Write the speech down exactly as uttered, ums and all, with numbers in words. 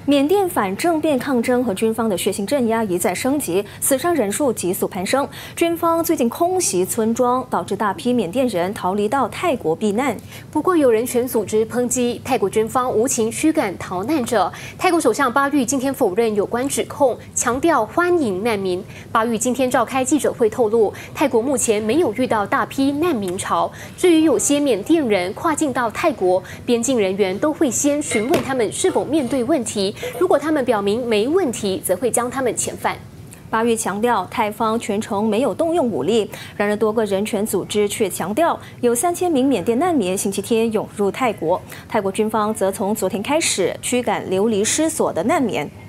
缅甸反政变抗争和军方的血腥镇压一再升级，死伤人数急速攀升。军方最近空袭村庄，导致大批缅甸人逃离到泰国避难。 不过，有人权组织抨击泰国军方无情驱赶逃难者。泰国首相巴育今天否认有关指控，强调欢迎难民。巴育今天召开记者会透露，泰国目前没有遇到大批难民潮。至于有些缅甸人跨境到泰国，边境人员都会先询问他们是否面对问题。 如果他们表明没问题，则会将他们遣返。 巴育强调，泰方全程没有动用武力。然而，多个人权组织却强调，有三千名缅甸难民星期天涌入泰国。泰国军方则从昨天开始驱赶流离失所的难民。